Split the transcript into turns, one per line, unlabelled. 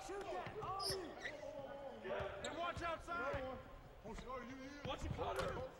Shoot that! All you!
Hey, watch outside! Watch it, Connor!